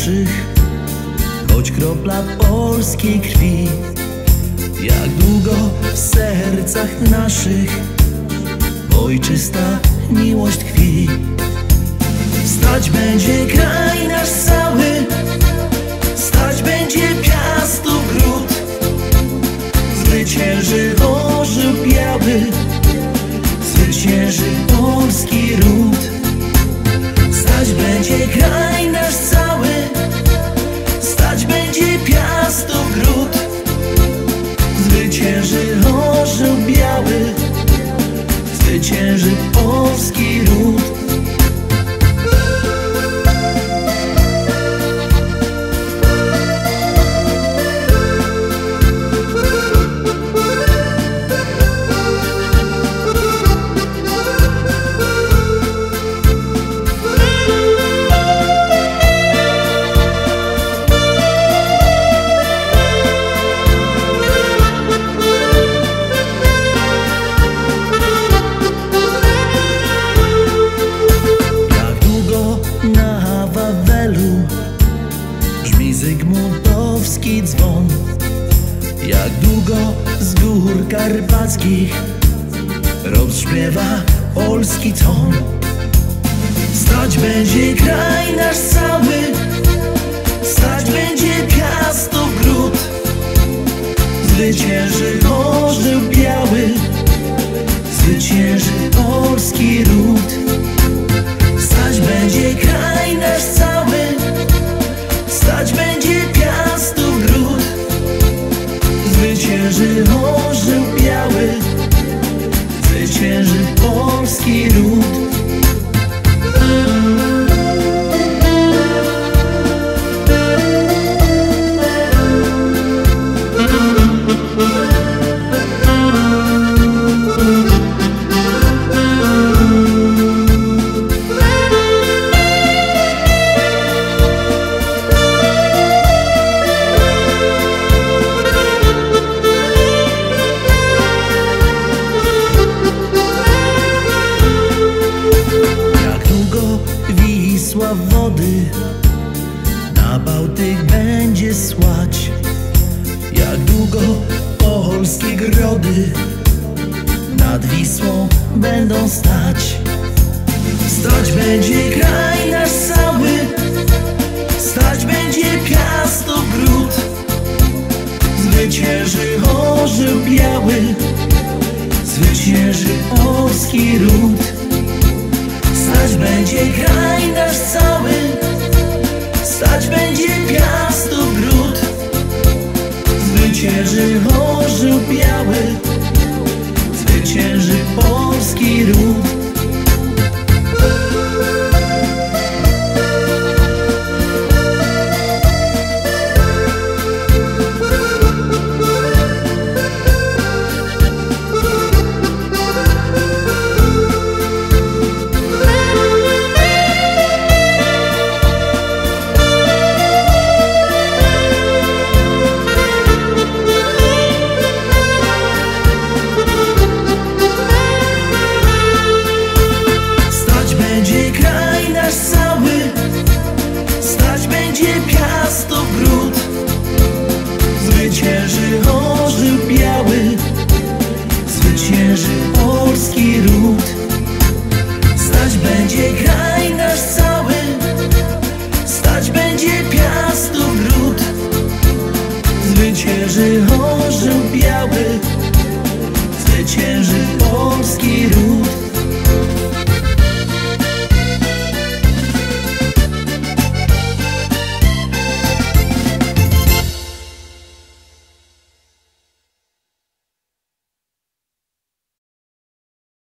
naszych, choć kropla polskiej krwi. Jak długo w sercach naszych ojczysta miłość tkwi. Stać będzie kraj nasz cały, stać będzie Piastów gród. Zwycięży orzeł biały, zwycięży polski ród. Stać będzie kraj nasz cały, stać będzie Piastów gród. Zwycięży orzeł biały, zwycięży polski ród. Brzmi zygmuntowski dzwon. Jak długo z gór karpackich rozśpiewa polski ton. Stać będzie kraj nasz cały, stać będzie Piastów gród. Zwycięży orzeł biały, zwycięży polski ród. Stać będzie kraj nasz cały, stać będzie Piastów gród. Zwycięży orzeł biały, zwycięży polski ród. Wisła wody na Bałtyk będzie słać. Jak długo polskie grody nad Wisłą będą stać. Stać będzie kraj nasz cały, stać będzie Piastów gród. Zwycięży orzeł biały, zwycięży polski ród. Stać będzie kraj nasz cały, stać będzie Piastów gród. Zwycięży orzeł biały, zwycięży polski ród. Piastów gród. Zwycięży orzeł biały, zwycięży polski ród.